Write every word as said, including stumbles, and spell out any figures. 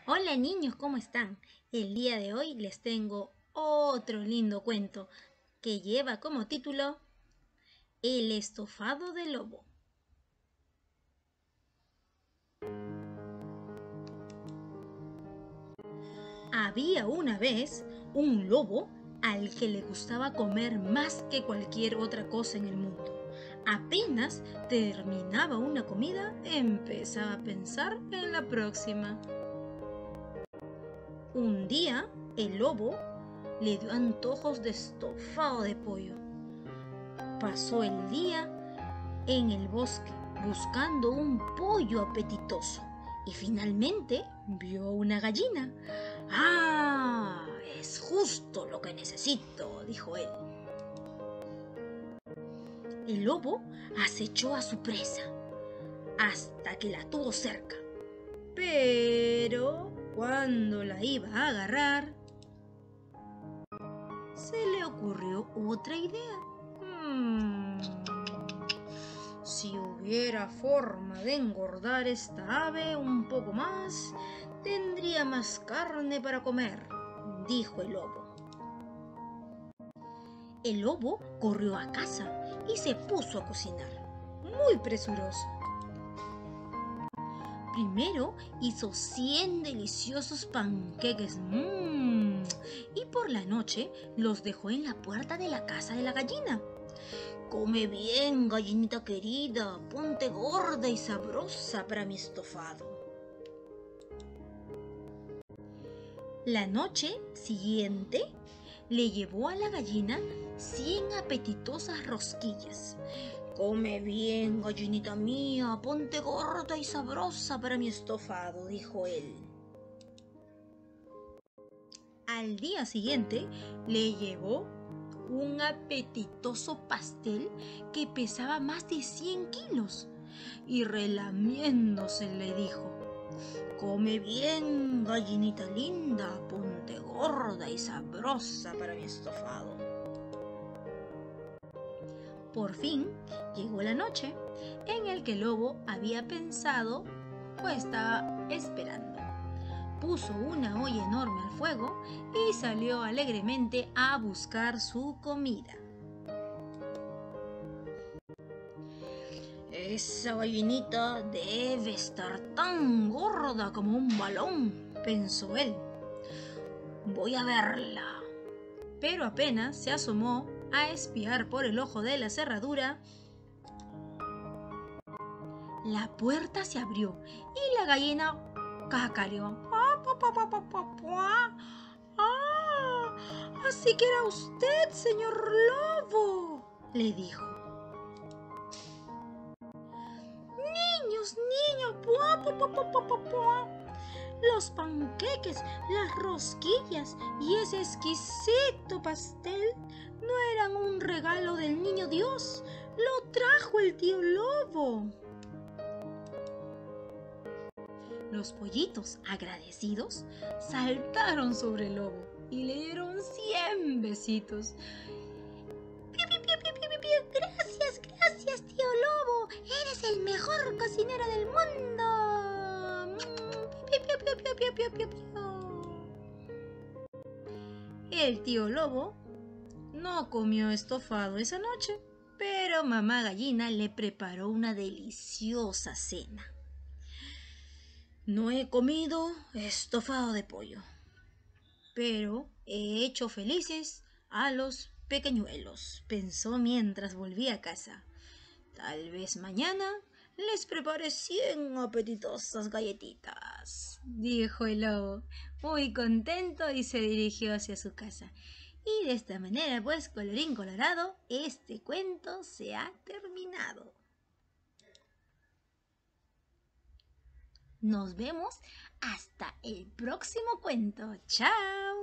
Hola niños, ¿cómo están? El día de hoy les tengo otro lindo cuento que lleva como título El estofado de lobo. Había una vez un lobo al que le gustaba comer más que cualquier otra cosa en el mundo. Apenas terminaba una comida, empezaba a pensar en la próxima. Un día, el lobo le dio antojos de estofado de pollo. Pasó el día en el bosque buscando un pollo apetitoso y finalmente vio una gallina. ¡Ah! Es justo lo que necesito, dijo él. El lobo acechó a su presa hasta que la tuvo cerca. Pero cuando la iba a agarrar, se le ocurrió otra idea. Hmm, si hubiera forma de engordar esta ave un poco más, tendría más carne para comer, dijo el lobo. El lobo corrió a casa y se puso a cocinar, muy presuroso. Primero hizo cien deliciosos panqueques mmm, y por la noche los dejó en la puerta de la casa de la gallina. Come bien, gallinita querida, ponte gorda y sabrosa para mi estofado. La noche siguiente le llevó a la gallina cien apetitosas rosquillas. Come bien, gallinita mía, ponte gorda y sabrosa para mi estofado, dijo él. Al día siguiente le llevó un apetitoso pastel que pesaba más de cien kilos y relamiéndose le dijo: come bien, gallinita linda, ponte gorda y sabrosa para mi estofado. Por fin llegó la noche en el que el lobo había pensado o estaba esperando. Puso una olla enorme al fuego y salió alegremente a buscar su comida. Esa gallinita debe estar tan gorda como un balón, pensó él. Voy a verla. Pero apenas se asomó a espiar por el ojo de la cerradura, la puerta se abrió y la gallina cacareó. ¡Ah! Así que era usted, señor lobo, le dijo. Niños, niños, ¡pua, pua, pua, pua, pua, pua! Los panqueques, las rosquillas y ese exquisito pastel no eran un regalo del niño Dios, lo trajo el tío lobo. Los pollitos, agradecidos, saltaron sobre el lobo y le dieron cien besitos. ¡Piu, piu, piu, piu, piu, piu! ¡Gracias, gracias, tío lobo! ¡Eres el mejor cocinero del mundo! ¡Piu, piu, piu, piu, piu, piu, piu, piu! El tío lobo no comió estofado esa noche, pero mamá gallina le preparó una deliciosa cena. No he comido estofado de pollo, pero he hecho felices a los pequeñuelos, pensó mientras volvía a casa. Tal vez mañana les prepare cien apetitosas galletitas, dijo el lobo, muy contento, y se dirigió hacia su casa. Y de esta manera, pues, colorín colorado, este cuento se ha terminado. Nos vemos hasta el próximo cuento. ¡Chao!